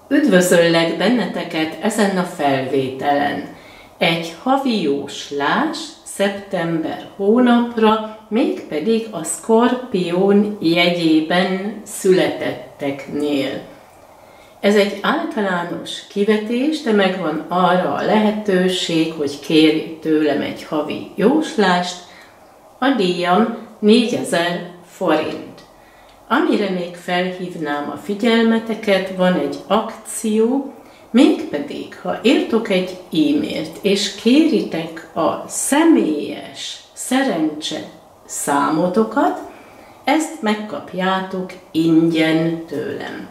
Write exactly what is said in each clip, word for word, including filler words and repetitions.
Üdvözöllek benneteket ezen a felvételen. Egy havi jóslás szeptember hónapra, mégpedig a Szkorpión jegyében születetteknél. Ez egy általános kivetés, de megvan arra a lehetőség, hogy kérj tőlem egy havi jóslást. A díjam négyezer forint. Amire még felhívnám a figyelmeteket, van egy akció, mégpedig, ha írtok egy e-mailt, és kéritek a személyes szerencse számotokat, ezt megkapjátok ingyen tőlem.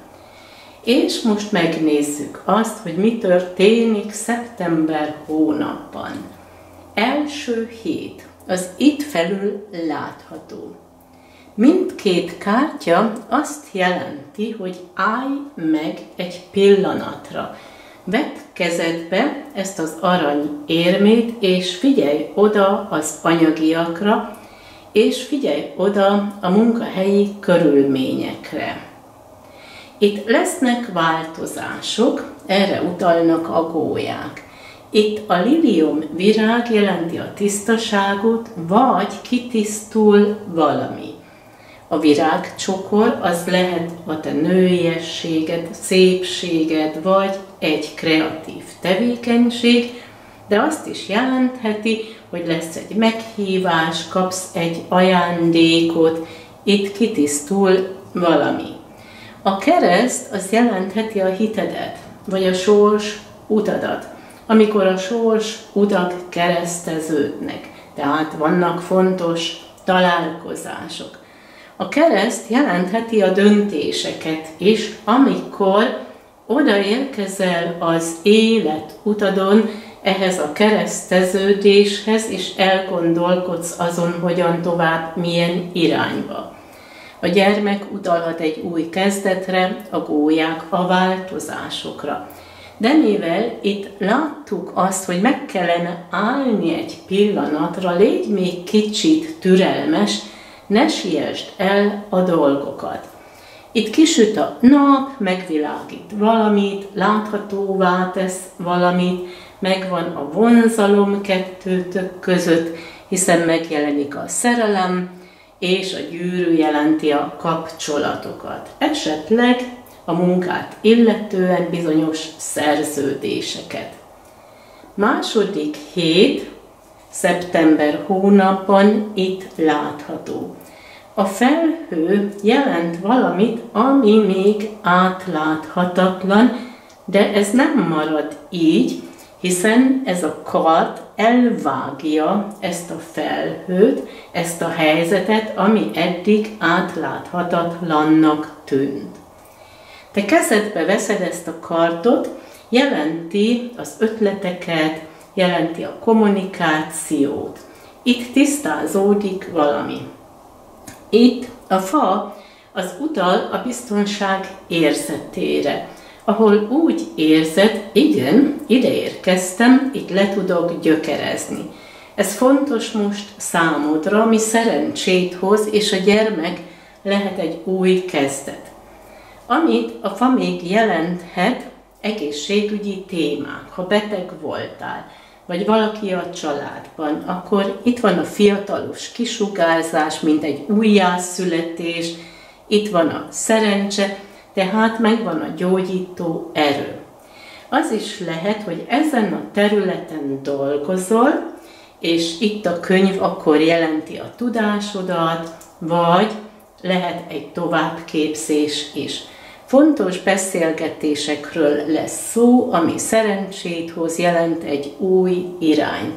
És most megnézzük azt, hogy mi történik szeptember hónapban. Első hét, az itt felül látható. Mindkét kártya azt jelenti, hogy állj meg egy pillanatra. Vedd kezedbe ezt az arany érmét, és figyelj oda az anyagiakra, és figyelj oda a munkahelyi körülményekre. Itt lesznek változások, erre utalnak a gólyák. Itt a lilium virág jelenti a tisztaságot, vagy kitisztul valami. A virágcsokor az lehet a te nőiességed, szépséged, vagy egy kreatív tevékenység, de azt is jelentheti, hogy lesz egy meghívás, kapsz egy ajándékot, itt kitisztul valami. A kereszt az jelentheti a hitedet, vagy a sors utadat, amikor a sors utak kereszteződnek, tehát vannak fontos találkozások. A kereszt jelentheti a döntéseket is, amikor odaérkezel az élet utadon ehhez a kereszteződéshez, és elgondolkodsz azon, hogyan tovább, milyen irányba. A gyermek utalhat egy új kezdetre, a gólyák a változásokra. De mivel itt láttuk azt, hogy meg kellene állni egy pillanatra, légy még kicsit türelmes, ne siessd el a dolgokat. Itt kisüt a nap, megvilágít valamit, láthatóvá tesz valamit, megvan a vonzalom kettőtök között, hiszen megjelenik a szerelem, és a gyűrű jelenti a kapcsolatokat. Esetleg a munkát illetően bizonyos szerződéseket. Második hét, szeptember hónapban itt látható. A felhő jelent valamit, ami még átláthatatlan, de ez nem marad így, hiszen ez a kard elvágja ezt a felhőt, ezt a helyzetet, ami eddig átláthatatlannak tűnt. Te kezedbe veszed ezt a kardot, jelenti az ötleteket, jelenti a kommunikációt. Itt tisztázódik valami. Itt a fa az utal a biztonság érzetére, ahol úgy érzed, igen, ide érkeztem, itt le tudok gyökerezni. Ez fontos most számodra, ami szerencsét hoz, és a gyermek lehet egy új kezdet. Amit a fa még jelenthet, egészségügyi témák, ha beteg voltál, vagy valaki a családban, akkor itt van a fiatalos kisugárzás, mint egy újjászületés, itt van a szerencse, tehát megvan a gyógyító erő. Az is lehet, hogy ezen a területen dolgozol, és itt a könyv akkor jelenti a tudásodat, vagy lehet egy továbbképzés is. Fontos beszélgetésekről lesz szó, ami szerencsét hoz, jelent egy új irányt.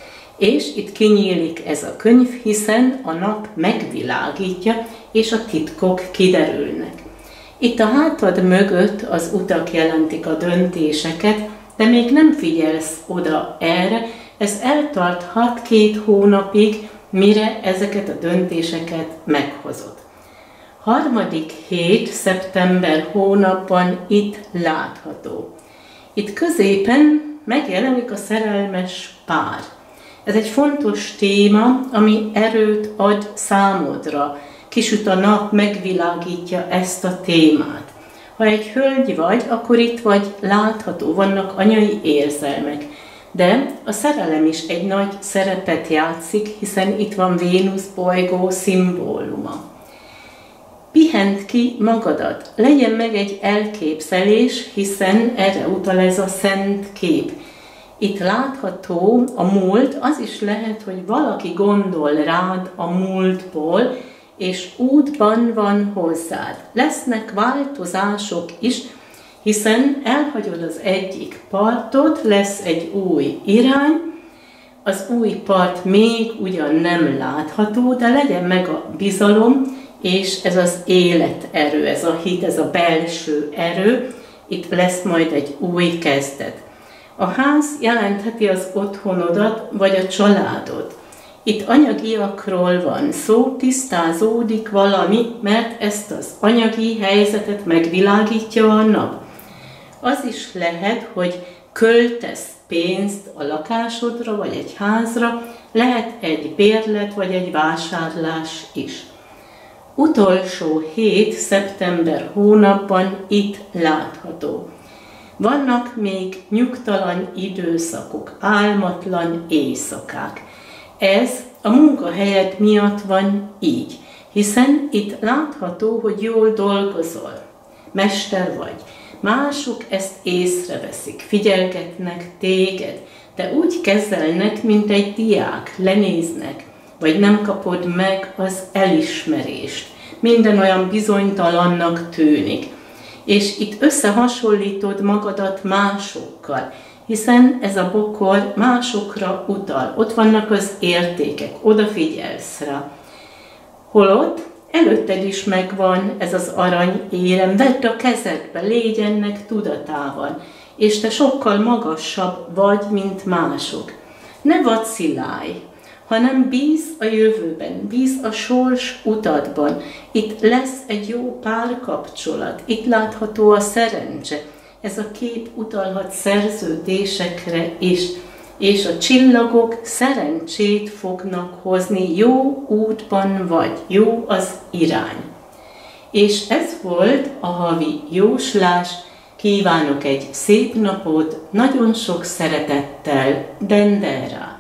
És itt kinyílik ez a könyv, hiszen a nap megvilágítja, és a titkok kiderülnek. Itt a hátad mögött az utak jelentik a döntéseket, de még nem figyelsz oda erre, ez eltarthat két hónapig, mire ezeket a döntéseket meghozod. Harmadik hét, szeptember hónapban itt látható. Itt középen megjelenik a szerelmes pár. Ez egy fontos téma, ami erőt ad számodra. Kisüt a nap, megvilágítja ezt a témát. Ha egy hölgy vagy, akkor itt vagy látható, vannak anyai érzelmek. De a szerelem is egy nagy szerepet játszik, hiszen itt van Vénusz bolygó szimbóluma. Pihent ki magadat, legyen meg egy elképzelés, hiszen erre utal ez a szent kép. Itt látható a múlt, az is lehet, hogy valaki gondol rád a múltból, és útban van hozzád. Lesznek változások is, hiszen elhagyod az egyik partot, lesz egy új irány, az új part még ugyan nem látható, de legyen meg a bizalom, és ez az életerő, ez a hit, ez a belső erő, itt lesz majd egy új kezdet. A ház jelentheti az otthonodat, vagy a családod. Itt anyagiakról van szó, tisztázódik valami, mert ezt az anyagi helyzetet megvilágítja a nap. Az is lehet, hogy költesz pénzt a lakásodra, vagy egy házra, lehet egy bérlet, vagy egy vásárlás is. Utolsó hét szeptember hónapban itt látható. Vannak még nyugtalan időszakok, álmatlan éjszakák. Ez a munkahelyed miatt van így, hiszen itt látható, hogy jól dolgozol, mester vagy. Mások ezt észreveszik, figyelgetnek téged, de úgy kezelnek, mint egy diák, lenéznek, vagy nem kapod meg az elismerést. Minden olyan bizonytalannak tűnik. És itt összehasonlítod magadat másokkal, hiszen ez a bokor másokra utal. Ott vannak az értékek, odafigyelsz rá. Holott előtted is megvan ez az arany érem, vedd a kezedbe, légy ennek tudatában, és te sokkal magasabb vagy, mint mások. Ne vacilálj, hanem bíz a jövőben, bíz a sors utadban. Itt lesz egy jó párkapcsolat, itt látható a szerencse. Ez a kép utalhat szerződésekre is, és a csillagok szerencsét fognak hozni, jó útban vagy, jó az irány. És ez volt a havi jóslás, kívánok egy szép napot, nagyon sok szeretettel, Dendera!